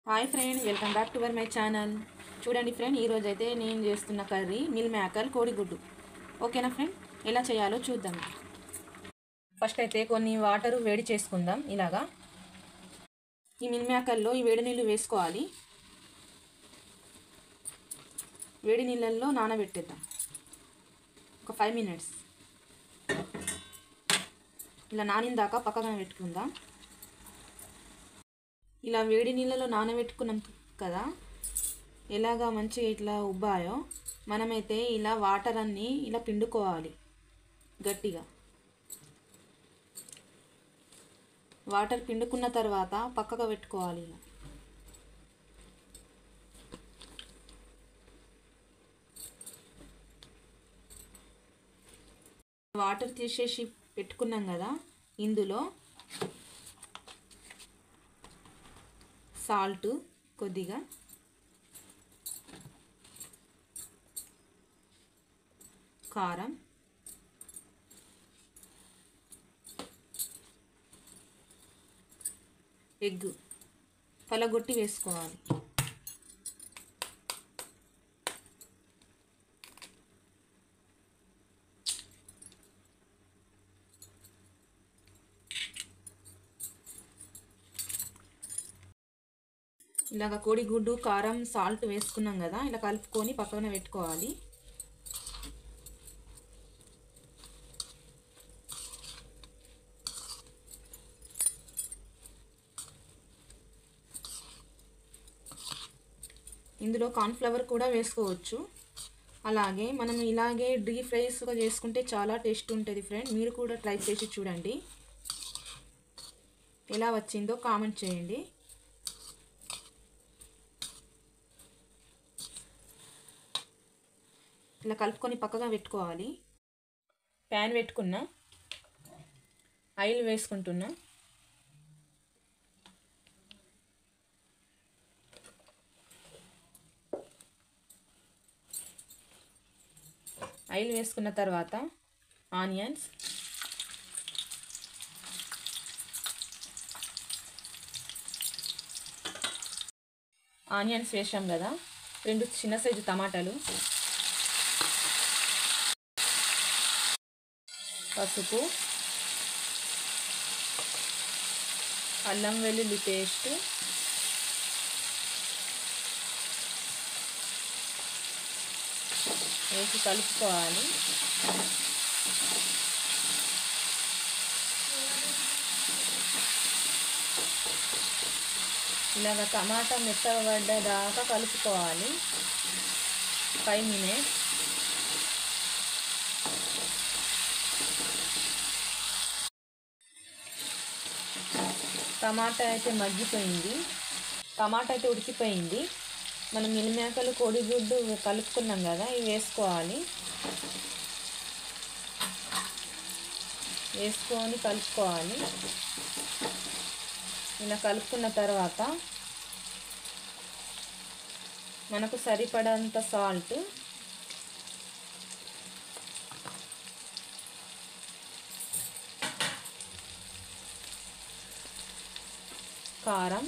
Hi friend, welcome back to my channel. చూడండి friend, ఈరోజు అయితే నేను చేస్తున్న కర్రీ మిల్ మేకర్ కోడిగుడ్డు. ఓకేనా ఫ్రెండ్, ఎలా చేయాలో చూద్దాం. ఫస్ట్ అయితే కొన్ని వాటర్ వేడి చేసుకుందాం. ఇలాగా ఈ మిల్ మేకర్లో ఈ వేడి నీళ్ళు వేసుకోవాలి. వేడి నీళ్ళల్లో నానబెట్టేద్దాం ఒక 5 minutes. ఇలా నానిన దాకా పక్కన పెట్టుకుందాం. ఇలా వేడి నీళ్ళలో నానబెట్టుకున్నాం కదా, ఎలాగా మంచిగా ఇట్లా ఉబ్బాయో మనమైతే ఇలా వాటర్ అన్నీ ఇలా పిండుకోవాలి. గట్టిగా వాటర్ పిండుకున్న తర్వాత పక్కగా పెట్టుకోవాలి. ఇలా వాటర్ తీసేసి పెట్టుకున్నాం కదా, ఇందులో సాల్ట్ కొద్దిగా, కారం, ఎగ్ పలగొట్టి వేసుకోవాలి. ఇలాగ కోడిగుడ్డు, కారం, సాల్ట్ వేసుకున్నాం కదా, ఇలా కలుపుకొని పక్కన పెట్టుకోవాలి. ఇందులో కార్న్ఫ్లవర్ కూడా వేసుకోవచ్చు. అలాగే మనం ఇలాగే డీప్ ఫ్రైస్గా చేసుకుంటే చాలా టేస్ట్ ఉంటుంది ఫ్రెండ్. మీరు కూడా ట్రై చేసి చూడండి, ఎలా వచ్చిందో కామెంట్ చేయండి. ఇలా కలుపుకొని పక్కగా పెట్టుకోవాలి. ప్యాన్ పెట్టుకున్నా, ఆయిల్ వేసుకుంటున్నా. ఆయిల్ వేసుకున్న తర్వాత ఆనియన్స్, వేసాం కదా, 2 చిన్న సైజు టమాటాలు, పసుపు, అల్లం వెల్లుల్లి పేస్ట్, వేసి కలుపుకోవాలి. ఇలాగ టమాటా మెత్తగా పడ్డదాకా కలుపుకోవాలి 5 minutes. టమాటా అయితే మగ్గిపోయింది, టమాటా అయితే ఉడికిపోయింది. మనం మిల్ మేకర్లు, కోడిగుడ్డు కలుపుకున్నాం కదా, ఇవి వేసుకోవాలి. వేసుకొని కలుపుకోవాలి. ఇలా కలుపుకున్న తర్వాత మనకు సరిపడంత సాల్ట్, కారం,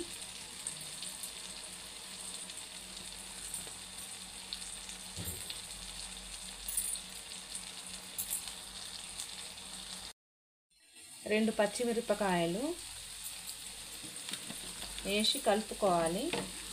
రెండు పచ్చిమిరపకాయలు వేసి కలుపుకోవాలి.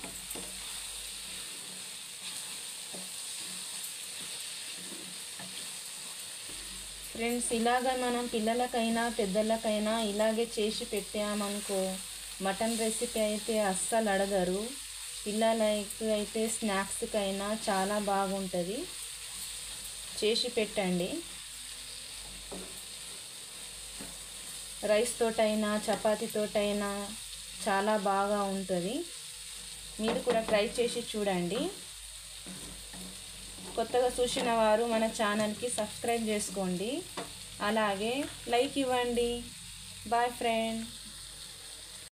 ఫ్రెండ్స్, ఇలాగ మనం పిల్లలకైనా పెద్దలకైనా ఇలాగే చేసి పెట్టామనుకో, మటన్ రెసిపీ అయితే అస్సలు అడగరు. పిల్లలకి అయితే స్నాక్స్కైనా చాలా బాగుంటుంది. చేసి పెట్టండి. రైస్ తోటైనా చపాతీ తోటైనా చాలా బాగా ఉంటుంది. మీరు కూడా ట్రై చేసి చూడండి. కొత్తగా చూసిన వారు మన ఛానల్కి సబ్స్క్రైబ్ చేసుకోండి, అలాగే లైక్ ఇవ్వండి. Bye friend.